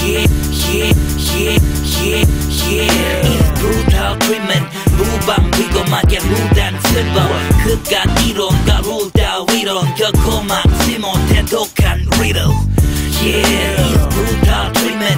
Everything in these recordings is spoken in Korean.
It's brutal dreaming 무방비고하게 무단 슬퍼 그깟 이론과 룰 따위론 결코 막지 못해 독한 riddle It's brutal dreaming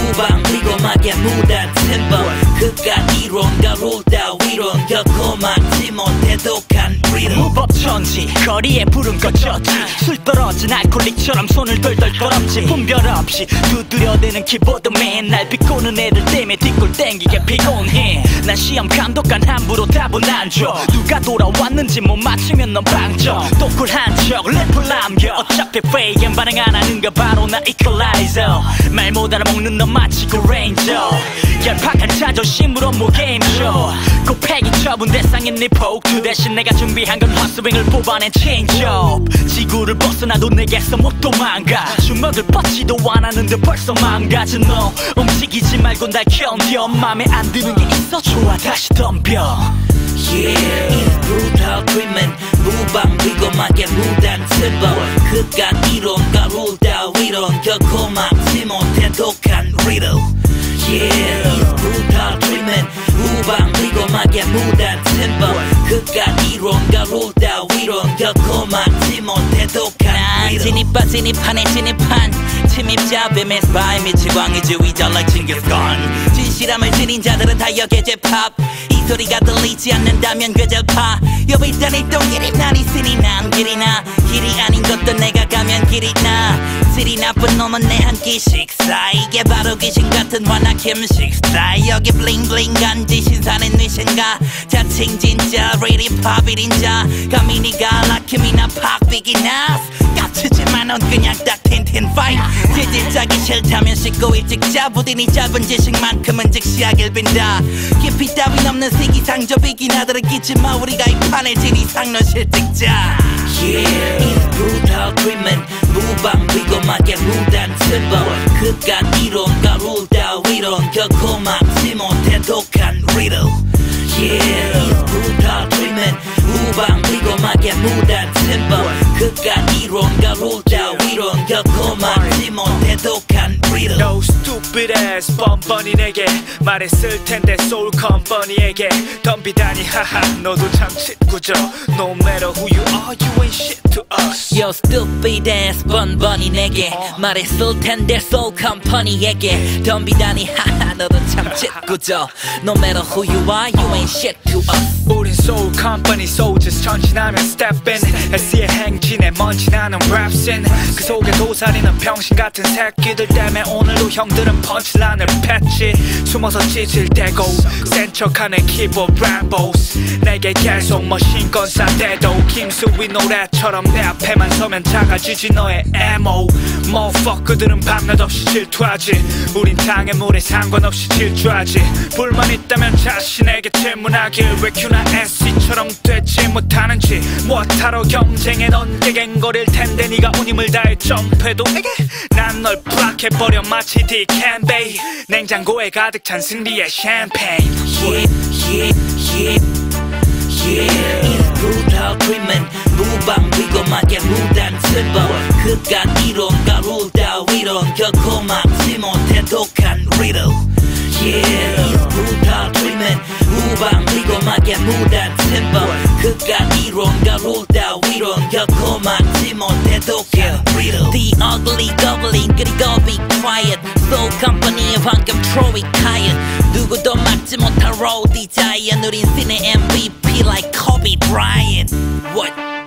무방비고하게 무단 슬퍼 그깟 이론과 룰 따위론 결코 막지 못해 독한 riddle 무법천지 거리에 불은 꺼졌지 술 떨어진 알코올릭처럼 손을 덜덜 떨었지 분별 없이 두드려대는 키보드 맨날 비꼬는 애들 때문에 뒷골 땡기게 피곤해 난 시험 감독관 함부로 답은 안 줘 누가 돌아왔는지 못 맞추면 넌 방정 또 쿨한 척 랩을 남겨 어차피 fake엔 반응 안 하는 거 바로 나 equalizer 말 못 알아먹는 넌 마치 그 레인저 열팍한 자존심으로 무게임쇼 곱빼기 처분 대상인 네 폭투 대신 내가 준비한 건 헛스윙을 뽑아낸 체인지업 지구를 벗어나도 내게서 못 도망가 주먹을 뻗지도 않았는데 벌써 망가진 너 움직이지 말고 날 견뎌 맘에 안 드는 게 있어 좋아 다시 덤벼 It's brutal dreaming 무방비고하게 무단 슬퍼 그깟 이론과 룰 따위론 결코 막지 못해 독한 riddle It's brutal dreaming 무방비고하게 무단 슬퍼 그깟 이론과 룰 따위론 결코 막지 못해 독한 riddle 진입 진입판에 진입한 침입자 뱀의 스파이 및 지광이주의자 like Genghis Khan 진실함을 지닌 자들은 다 역의 제팝 이 소리가 들리지 않는다면 괴절파 여비단이 또 길이 난 있으니 난 길이 나 길이 아닌 것도 내가 가면 길이 나 질이 나쁜 놈은 내 한 끼 식사 이게 바로 귀신 같은 환하킴 식사 여기 블링블링 간지 신사는 뉘신가 자칭 진짜 레디 팝 1인자 감히 니가 라킴이나 팍비기나 깝치지만 넌 그냥 딱 틴틴 파이트 지질 짜기 싫다면 씻고 일찍 자 부딘이 짧은 지식만큼은 즉시하길 빈다 깊이 따윈 없는 시기상조비긴 하더라 끼지마 우리가 이 판을 지니 상로 실직자 It's brutal dreaming 무방비고하게 무단 슬퍼 그깟 이론과 룰 따위론 결코 막지 못해 독한 riddle It's brutal dreaming 무방비고하게 무단 슬퍼 그깟 이론과 룰 따위론 결코 막지 못해 독한 riddle No stupid ass 뻔뻔히 내게 말했을 텐데 soul company에게 덤비다니 하하 너도 참 짓궂어 No matter who you are you ain't shit to us Yo stupid ass 뻔뻔히 내게 말했을 텐데 soul company에게 덤비다니 하하 너도 참 짓궂어 No matter who you are you ain't shit to us 우린 soul company soldiers 전진하면 step in S의 행진에 먼지 나는 rap scene 그 속에 도사리는 병신같은 새끼들 때문에 오늘도 형들은 펀치라인을 팼지 숨어서 찌질대고 센 척하는 키보드 램보스 내게 계속 머신건 쏴대도 김수위 노래처럼 내 앞에만 서면 작아지지 너의 ammo Motherfucker들은 밤낮 없이 질투하지 우린 장애물에 상관없이 질주하지 불만 있다면 자신에게 질문하길 왜 Q나 SC처럼 되지 못하는지 못하러 경쟁에 넌 개갱거릴 텐데 네가 온 힘을 다해 점프해도 난 널 플락해버려 마치 디캔베이 냉장고에 가득 찬 승리의 샴페인 It's brutal dreaming 무방비고하게 무단 슬퍼 그깟 이론과 룰 따위론 결코 막지 못해 독한 riddle It's brutal dreaming 무방비고하게 무단 슬퍼 그깟 이론과 룰 따위론 결코 막지 못해 독한 riddle The ugly goblin 그리고 be quiet Soul company의 황금 트로이 카이엇 누구도 막지 못할 road 디자이언 우린 씬의 MVP like Kobe Bryant What?